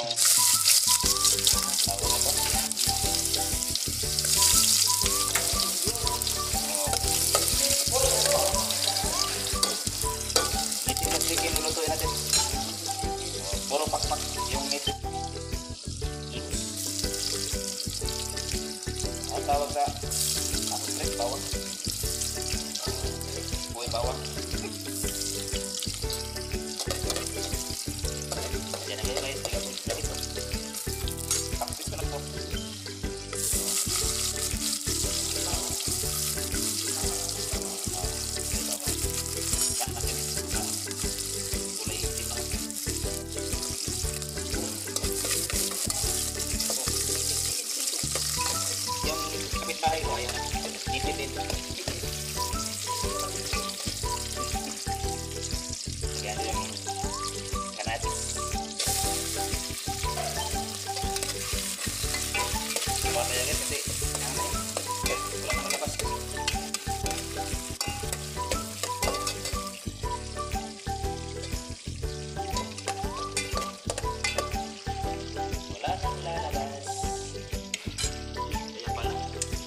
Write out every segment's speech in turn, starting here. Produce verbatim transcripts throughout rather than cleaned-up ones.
yung tawag na to. Native na chicken lulutuin natin. Puro pakpak yung native. Ang tawag sa ako straight bawang. Buhay bawang. Yan na guys, tingnan mo sa ito. Practice ko na po. Tayo ayan, nitipid. Yan yung kanatis. Iba tayo guys kasi wala na malapas. Wala nang lalabas. Ayan pala.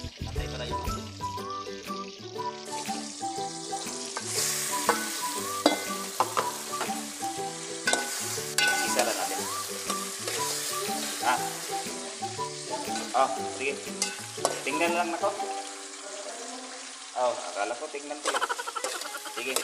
Isara natin. Ah. Oh, sige. Tingnan lang na ko. Oh, akala ko tingnan ko. Sige.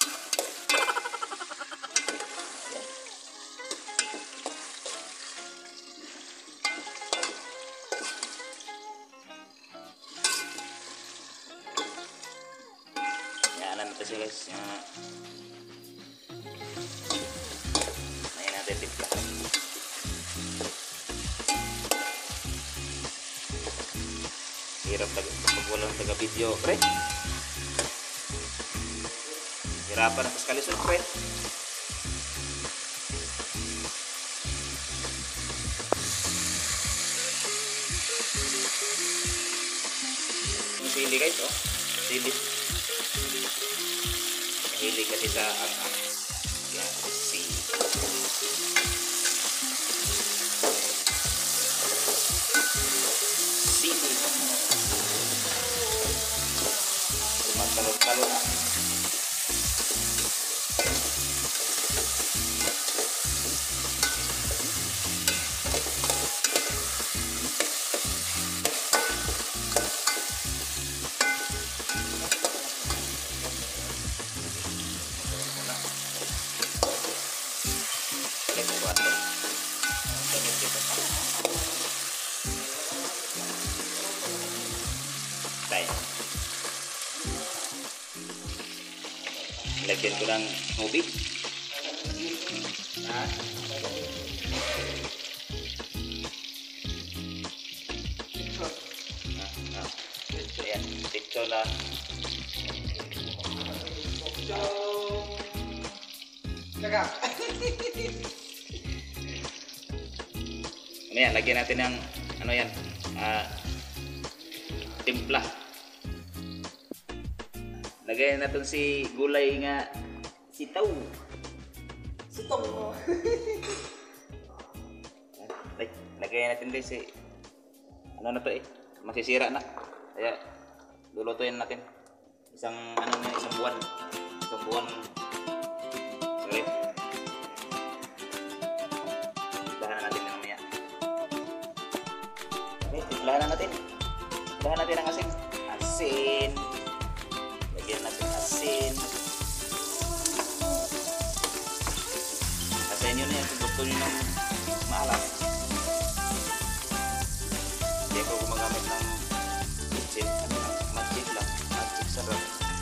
Yan na ito siya guys. Yan. Ayan natin tipla. Hirap pag walang taga-video, pre. Hirapan ako sekali sun, pre. Yung sili guys, oh. Sili. Mahilig kasi sa ang-ang. Yan, sili. Sili. Magkalon-kalon na. Tayo. Lagyan ko ng tubig. Ah. Ah, ah. Ayan, tito na. Teka. Ano yan, lagyan natin ng ano yan, ah, timpla. Lagyan natin si gulay nga sitaw. Sitaw mo. Lagyan natin din si ano na to eh, masisira na. Kaya lulutuin natin. Isang ano na isang buwan. Isang buwan. Sorry. Timplahan natin na mamaya. Okay, timplahan na natin. Timplahan natin ang asin. Asin. Lagyan natin asin. Asin yun na yan. Kung gusto nyo ng maalat. Hindi ako gumagamit ng magic. Ano lang? Magic lang. Magic sarap.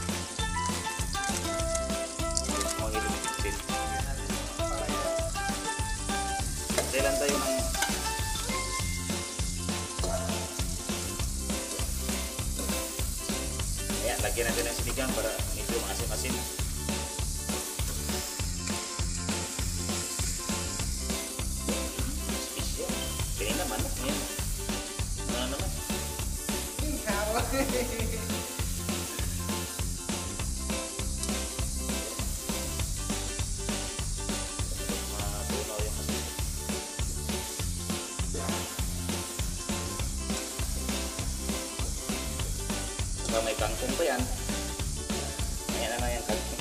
Mga hilong magic. Kailan tayo ng ayan, lagyan natin ng sinigang para medyo maasim-asim. Ganyan naman. Ayan. Ano naman? Ikaw. Matunaw yung asin. Baka may kangkong pa yan. Ayan na na yung kangkong.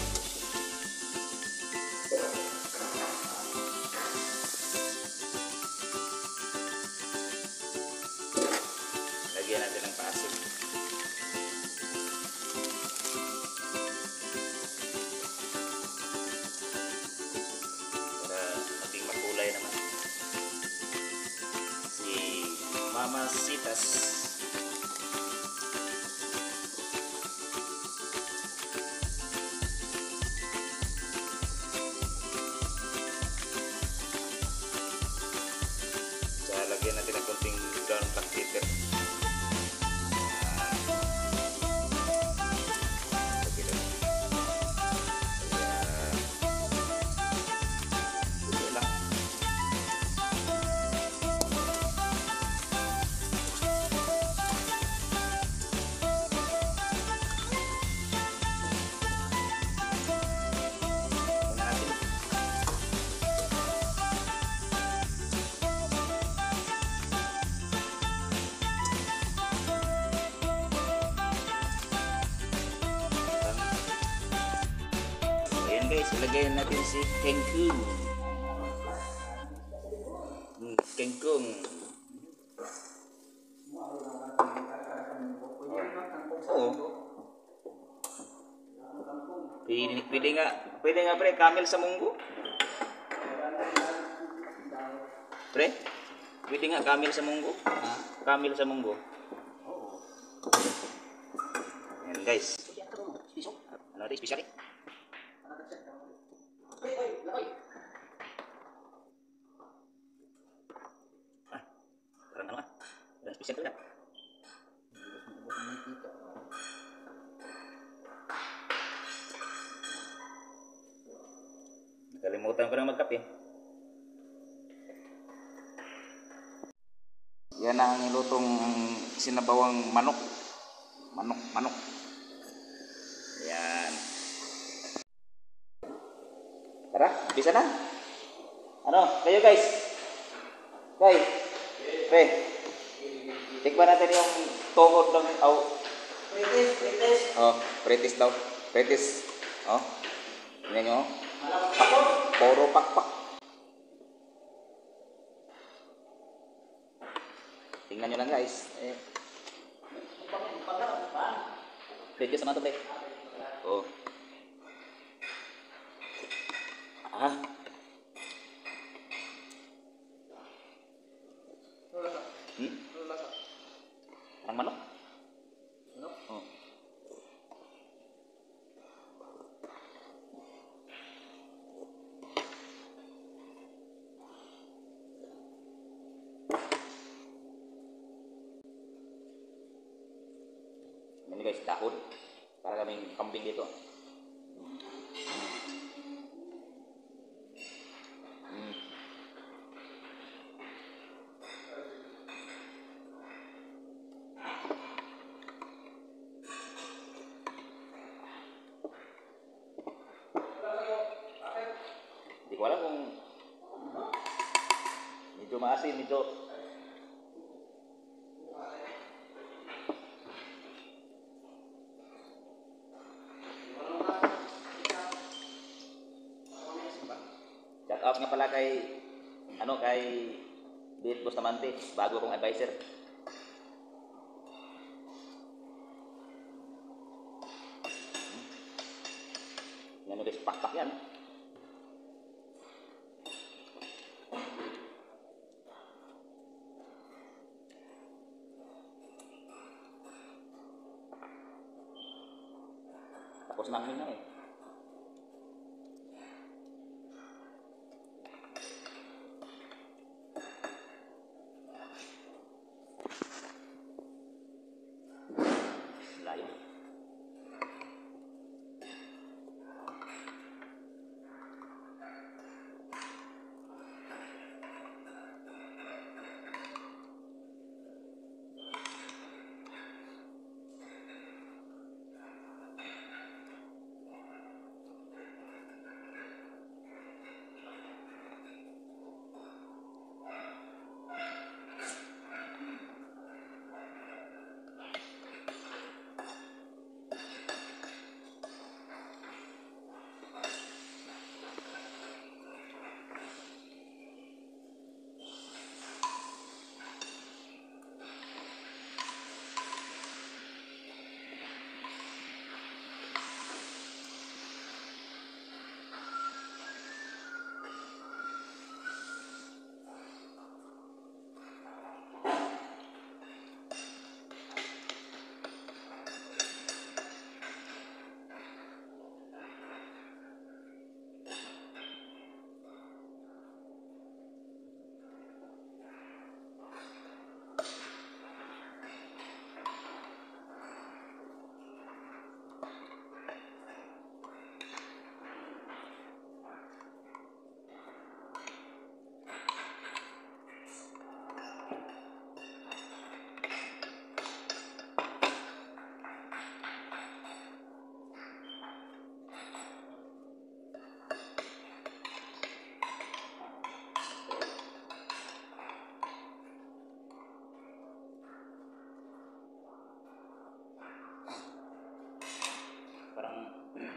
Lagyan natin ng paasin. Para maging makulay naman. Si Mamasitas. Lagyan natin ng konting brown black pepper. Lagyan natin. Ayan. Ito lang. Ito na natin. Ayan guys, ilagay natin si kangkong. Hmm, kangkong. Oo. Pwede, pwede nga, pwede nga pre, camel sa munggo. Pre, pwede nga camel sa munggo. Camel sa munggo. Ayan guys. Ano rin, special eh? Ah, parang ano ah. Parang special talaga. Nakalimutan ko na magkape. Yan ang ilutong sinabawang manok. Manok, manok. Yan. Tara, bisa na. Ano, kayo guys? Guys, pre. Tikman natin yung tuhod ng aw. Pritis, pritis. Oh, pretis daw. Pretis. Oh. Tingnan nyo. Malapit ako. Puro pakpak. Tingnan nyo lang guys. Eh. Pretis naman ito pre. Oh. Ah. Hmm? Ang manok? Manok? Oh. Ini guys, dahon. Para kaming kambing dito. Hmm. Hindi ko alam kung medyo maasin, medyo shout out nga pala kay ano kay Beat Bustamante, bago kong advisor. Yan guys, pakpak yan. Tapos namin na eh. Layo.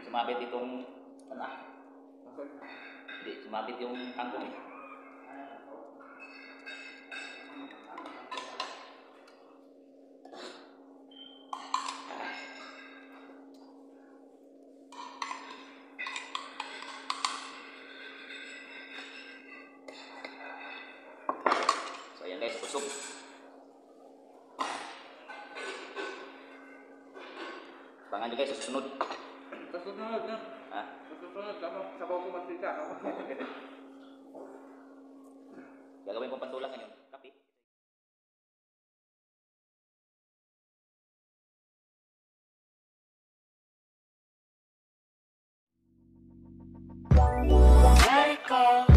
sumabit itong, ano ah? Hindi, sumabit yung kangkong eh. So ayan guys, busog. Abangan nyo guys sa susunod. Sa susunod na. Ha? Sa susunod, sabaw sabaw ko mantika. Gagawin kong pantulang ngayon. Kape. Let it go.